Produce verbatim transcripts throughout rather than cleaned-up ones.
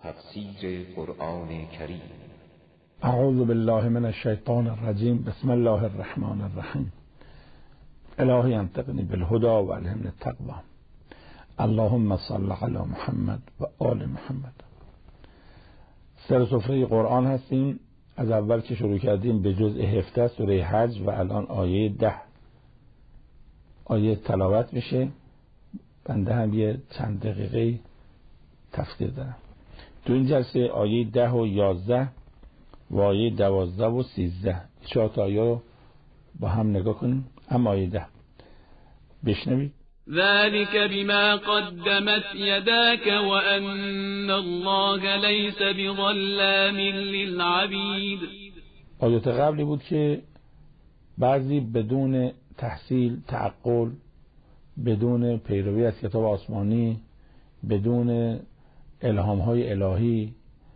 تفسیر قرآن کریم. اعوذ بالله من الشیطان الرجیم. بسم الله الرحمن الرحیم. الهی انطقنی بالهدى و الهمنی التقوی. اللهم صل علی محمد و آل محمد. سر سفره قرآن هستیم. از اول که شروع کردیم به جزء هفده سوره حج و الان آیه ده آیه تلاوت میشه. بنده هم یه چند دقیقه تفسیر دارم. تو این جلسه آیه ده و یازده و آیه دوازده و سیزده چهار تا آیه رو با هم نگاه کنیم. اما آیه ده بشنوید. ذلك بما قدمت يداك وأن الله ليس بظلام للعبيد. آیات قبلی بود که بعضی بدون تحصیل تعقل، بدون پیروی از کتاب آسمانی، بدون الهام‌های الهی،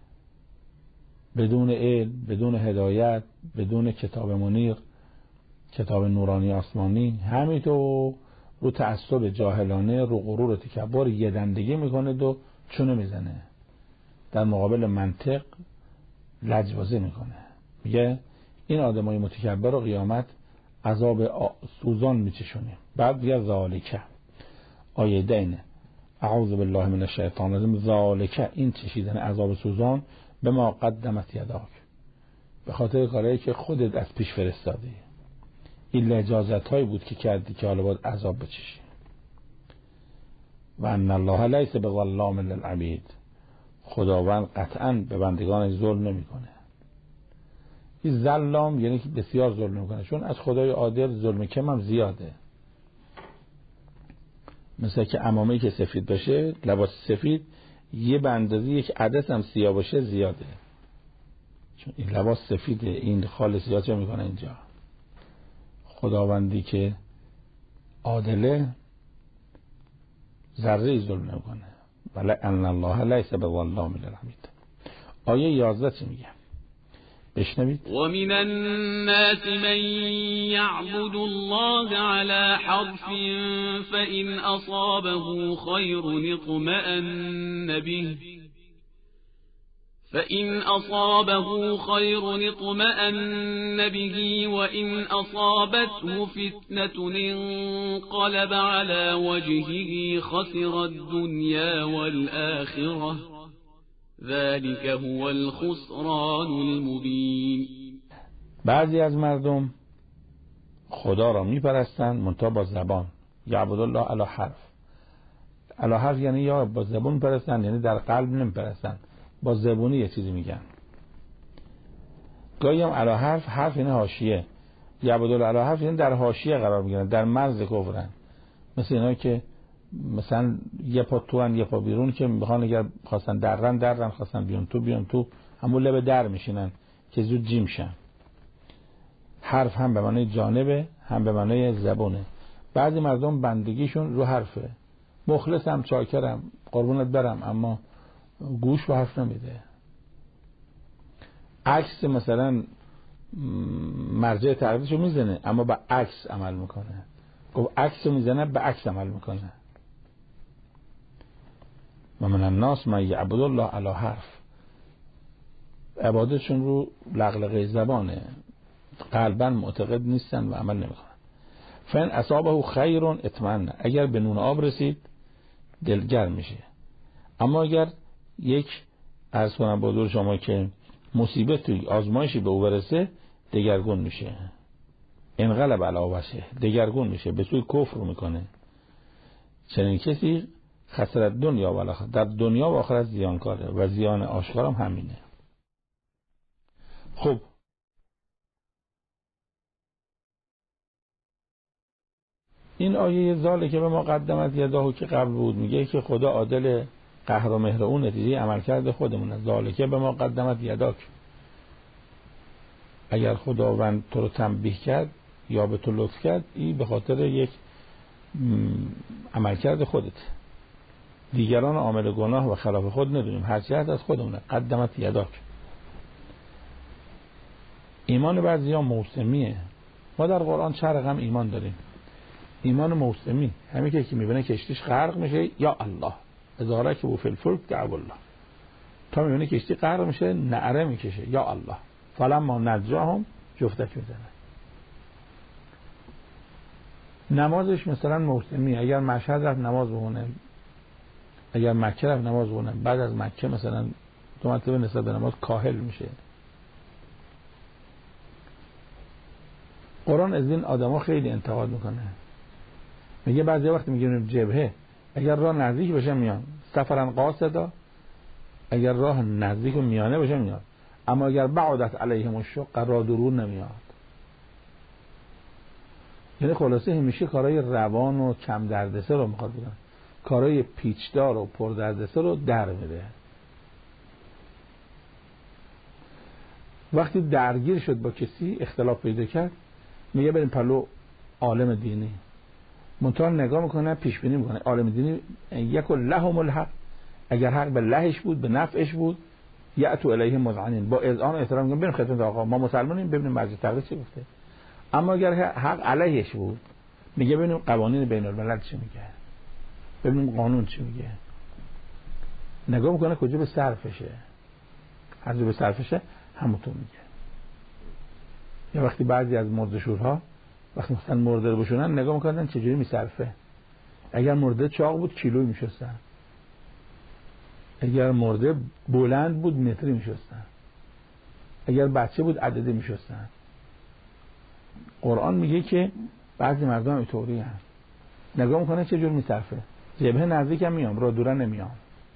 بدون علم، بدون هدایت، بدون کتاب منیر، کتاب نورانی آسمانی، همینطور رو تعصب جاهلانه، رو غرور و تکبر یه دندگی میکنه و چونه میزنه، در مقابل منطق لجبازی میکنه. میگه این آدمای متکبر و قیامت عذاب سوزان میچشونه. بعد میگه ذالکه آیه دینه اعوذ بالله من الشیطان الرجیم. ذالکه این چشیدن عذاب سوزان به ما قدمت یداک، به خاطر کارهایی که خودت از پیش فرستادی. این اجازت هایی بود که کردی که حالا باید عذاب بچشی. و ان الله لیس بظلام للعبید، خداوند قطعا به بندگان ظلم نمیکنه. این ظلام یعنی که بسیار ظلم میکنه، چون از خدای عادل ظلم کم هم زیاده. مثل که عمامه‌ای که سفید باشه، لباس سفید، یه به اندازه یک عدس هم سیاه باشه زیاده، چون این لباس سفیده. این خال سیاه چه میکنه اینجا؟ خداوندی که عادله ذره ظلم نمیکنه. ولی ان الله لیس بظلام للعبید. آیه یازده چی میگه؟ بشنوید. و من الناس من یعبد الله على حرف فإن أصابه خير اطمأن به فإن أصابه خير اطمأن به وإن أصابته فتنة انقلب على وجهه خسر الدنيا والآخرة ذلك هو الخسران المبين. بعضی از مردم خدا را میپرستند منتها با زبان. یعبد الله علی حرف. علی حرف یعنی یا با زبان میپرستند، یعنی در قلب نمیپرستند، با زبونی یه چیزی میگن. گاهی هم علی حرف، حرف یعنی حاشیه. یعبد الله علی حرف یعنی در حاشیه قرار میگیرن، در مرز کفرن. مثل اینا که مثلا یه پا تو ان یه پا بیرون، که میخوان اگر خواستن درن درن، خواستن بیان تو بیان تو، همون لب در میشینن که زود جیم شن. حرف هم به معنی جانبه، هم به معنی زبونه. بعضی مردم بندگیشون رو حرفه. مخلصم، چاکرم، قربونت برم، اما گوش به حرف نمیده. عکس مثلا مرجع تقلیدشو میزنه اما به عکس عمل میکنه. گفت عکسو میزنه به عکس عمل میکنه. و من الناس من یعبد الله علی حرف. عبادتشون رو لغلقه زبانه، قلبا معتقد نیستن و عمل نمیکنن. فین اصابه خیر اطمئن، اگر به نون آب رسید دلگرم میشه. اما اگر یک عرض کنم با دور شما که مصیبت توی آزمایشی به او برسه، دگرگون میشه. انقلب علی وجهه، دگرگون میشه، به سوی کفر میکنه. چنین کسی خسرت دنیا و آخرت، در دنیا و آخرت زیانکاره و زیان آشکارم همینه. خب این آیه ذالکه به ما قدمت یداه که قبل بود میگه که خدا عادل، قهر و مهر اون نتیجه عملکرد خودمونه. ذالکه به ما قدمت یداک، اگر خداوند تو رو تنبیه کرد یا به تو لطف کرد، این به خاطر یک عملکرد خودت. دیگران عامل گناه و خلاف خود ندونیم، هر چیز از خودمونه. قدمت یداک. ایمان بعضیا موسمیه. ما در قرآن چه رقم ایمان داریم؟ ایمان موسمی، همین که میبینه کشتیش غرق میشه، یا الله ازاره که بو فی الفلک دعو الله، تا میبینه کشتی غرق میشه نعره میکشه یا الله، فلما نجاهم جفتک میزنه. نمازش مثلا موسمی، اگر مشهد رفت نماز بخونه، اگر مکه رفت نماز بخونه، بعد از مکه مثلا دو مرتبه نسبت به نماز کاهل میشه. قرآن از این آدما خیلی انتقاد میکنه، میگه بعضی وقت میگیم جبهه اگر راه نزدیک باشه میان، سفرن قاصدا، اگر راه نزدیک و میانه باشه میاد، اما اگر بعدت علیهم الشق راه دور نمیاد. یعنی خلاصه همیشه کارهای روان و کم دردسر رو میخواد بکنه، کارهای پیچدار و پر دردسر رو در میده. وقتی درگیر شد با کسی، اختلاف پیدا کرد، میگه بریم پلو عالم دینی، منتها نگاه میکنه، پیش بینی میکنه عالم دینی یک لهم الحق، اگر حق به لهش بود، به نفعش بود، یأتو الیه مذعنین، با اذعان و احترام میگن بریم خدمت آقا ما مسلمانیم، ببینیم مرجع تقلید چی گفته. اما اگر حق علیهش بود، میگه ببینیم قوانین بین الملل چی میگه، ببینیم قانون چی میگه. نگاه میکنه کجا به صرفشه، هر جا به صرفشه همونطور میگه. یا وقتی بعضی از مرده‌شورها وقتی مثلا مرده رو بشونن، نگاه میکنن چجوری میصرفه. اگر مرده چاق بود کیلویی میشستن، اگر مرده بلند بود متری میشستن، اگر بچه بود عددی میشستن. قرآن میگه که بعضی مردم اینطوری هستن، نگاه میکنه چه جور میصرفه، جبهه نزدیک هم میام، راه دور نمیام.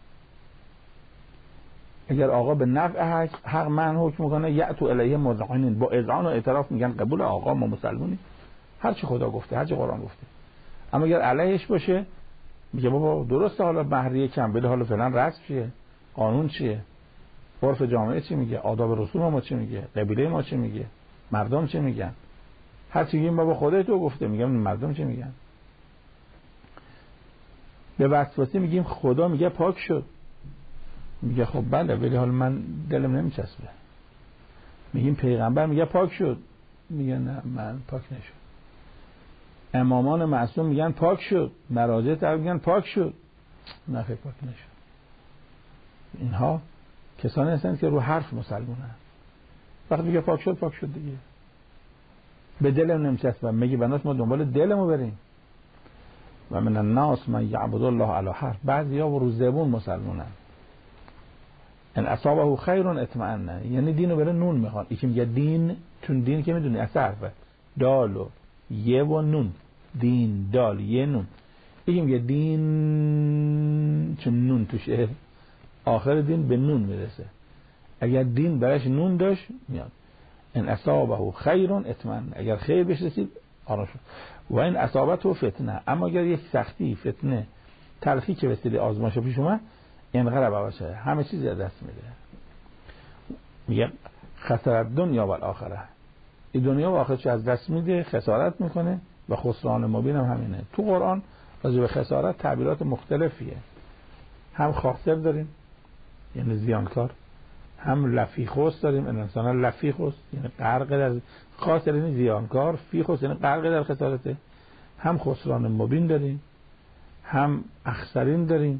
اگر آقا به نفع حق, حق من حکم میکنه، یأتو الیه مذعنین، با اذعان و اعتراف میگن قبول آقا ما مسلمونیم، هر چی خدا گفته، هر چی قرآن گفته. اما اگر علیهش باشه، میگه بابا درسته، حالا مهریه کم بده، حالا فلان رسم چیه، قانون چیه، عرف جامعه چی میگه، آداب رسوم ما چی میگه، قبیله ما چی میگه، مردم چی میگن. هر چی میگیم بابا خودت تو گفته، میگم مردم چی میگن. به وسواسی میگیم خدا میگه پاک شد، میگه خب بله ولی حالا من دلم نمیچسبه. میگیم پیغمبر میگه پاک شد، میگه نه من پاک نشد. امامان معصوم میگن پاک شد، مراجع طرف میگن پاک شد، نه خیلی پاک نشد. اینها کسانی هستند که رو حرف مسلمونن. وقتی میگه پاک شد پاک شد دیگه. به دلم نمیچسبه، میگه بناس ما دنبال دلمو بریم. و من الناس من یعبد الله علی حرف، بعضیا رو زبون مسلمونن. ان اصابه خیر اطمئن، یعنی دینو بره نون میخوان. یکی میگه دین، چون دین که میدونی اصل حرفه دال و یه و نون، دین دال یه نون. یکی میگه دین چون نون توشه، آخر دین به نون میرسه. اگر دین برش نون داشت میاد. ان اصابه خیر اطمئن، اگر خیر بهش رسید آرام شد. و این اصابته فتنه، اما اگر یک سختی، فتنه، تلخی که وسیله آزمایش پیش اومد، انقلب باشه، همه چیز از دست میده. میگه خسارت دنیا و الاخره، این دنیا و آخرت از دست میده، خسارت میکنه. و خسران مبین هم همینه. تو قرآن راجع به خسارت تعبیرات مختلفیه. هم خاسر داریم یعنی زیانکار، هم لفیخوس داریم، انسان لفیخوس یعنی غرق در خاسر یعنی زیانکار، فیخوس یعنی غرق در خسارته. هم خسران مبین داریم، هم اخسرین داریم.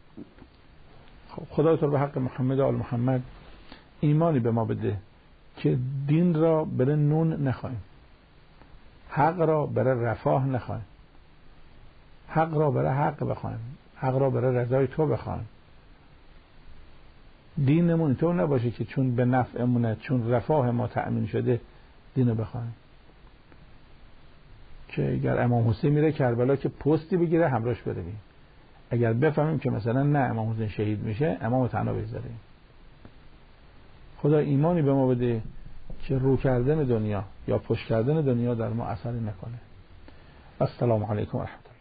خدا تو به حق محمد و آل محمد ایمانی به ما بده که دین را برای نون نخواهیم، حق را برای رفاه نخواهیم، حق را برای حق بخواهیم، حق را برای رضای تو بخواهیم. دینمون تو نباشه که چون به نفعمونه، چون رفاه ما تأمین شده دینو بخواهیم. که اگر امام حسین میره کربلا که پستی بگیره همراهش بریم، اگر بفهمیم که مثلا نه امام حسین شهید میشه امام تنها بذاریم. خدا ایمانی به ما بده که رو کردن دنیا یا پشت کردن دنیا در ما اثری نکنه. السلام علیکم و رحمت الله.